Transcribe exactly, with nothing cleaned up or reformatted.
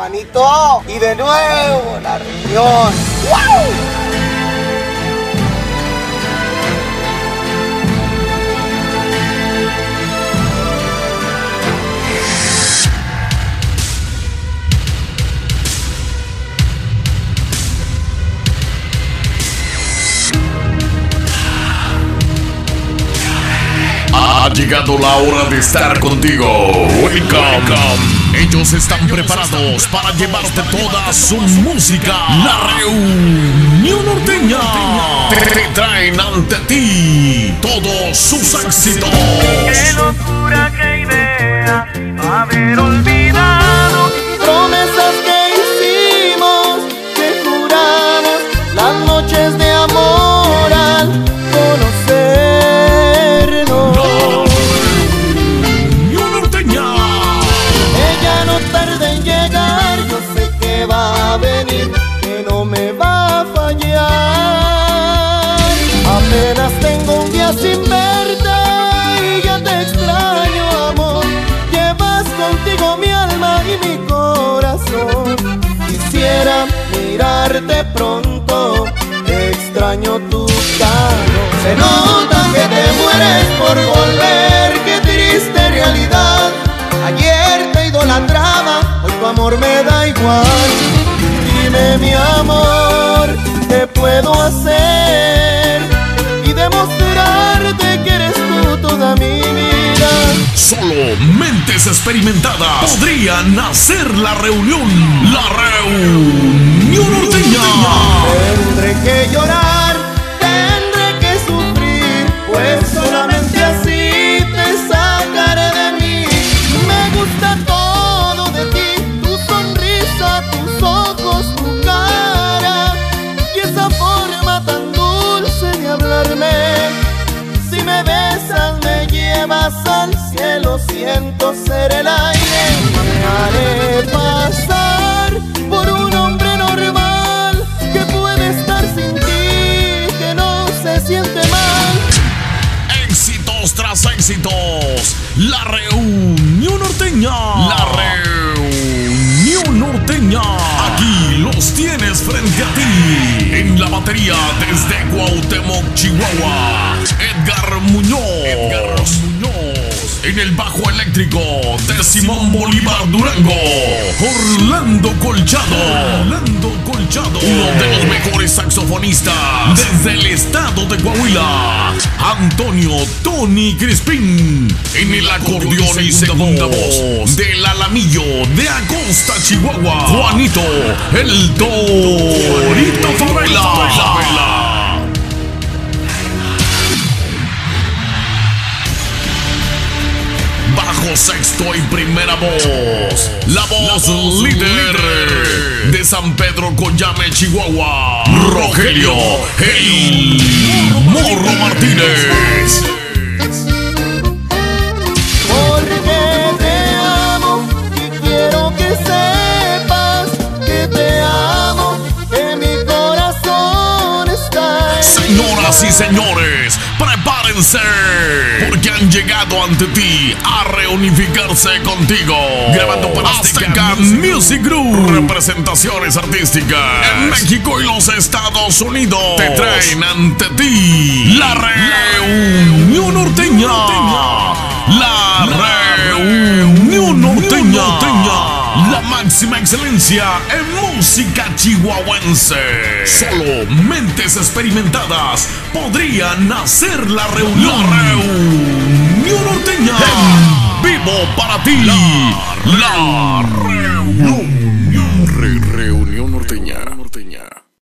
hermanito. Y de nuevo la reunión. ¡Wow! Ha llegado la hora de estar contigo. Welcome. Ellos están preparados para llevarte toda su música. La Reunión Norteña te traen ante ti todos sus éxitos. Qué locura, qué idea haber olvidado promesas que hicimos, que juramos las noches de amor al conocer. Que no me va a fallar. Apenas tengo un día sin verte y ya te extraño, amor. Llevas contigo mi alma y mi corazón. Quisiera mirarte pronto, extraño tu calor. Se nota que te mueres por volver, qué triste realidad. Ayer te idolatraba, hoy tu amor me da igual. Dime, mi amor, ¿qué puedo hacer? Y demostrarte que eres tú toda mi vida. Solo mentes experimentadas podrían hacer la reunión. La Reunión Norteña. Tendré que llorar, tendré que sufrir, pues solamente así te sacaré de mí. Me gusta todo de ti, tu sonrisa, tus ojos, tu cara y esa forma tan dulce de hablarme. Si me besas me llevas al cielo, siento ser el aire. Me haré pasar por un hombre normal que puede estar sin ti, que no se siente mal. Éxitos tras éxitos. La Reunión Norteña. La Reunión Norteña. Aquí los tienes frente a ti. En la batería desde Cuauhtémoc, Chihuahua, Edgar Muñoz. Edgar Muñoz. En el bajo eléctrico de Simón Bolívar, Durango, Orlando Colchado. Orlando Colchado. Uno de los mejores saxofonistas desde el estado de Coahuila, Antonio Tony Crispín. En el acordeón y segunda voz del Alamillo de Acosta, Chihuahua, Juanito el Torito Favela. Bajo sexto y primera voz, la voz, la voz líder, líder de San Pedro Coyame, Chihuahua, Rogelio el Morro Martínez. Porque te amo y quiero que sepas que te amo, que mi corazón está. Señoras y señores, prepárense, porque han llegado ante ti a reunificarse contigo. Grabando para Azteca Music Group. Representaciones artísticas en México y los Estados Unidos. Te traen ante ti la Reunión Norteña. La Reunión Norteña. La máxima excelencia en música chihuahuense. Solo mentes experimentadas podrían hacer la reunión. La Reunión Norteña. En vivo para ti. La, la Reunión. Re, Reunión Norteña.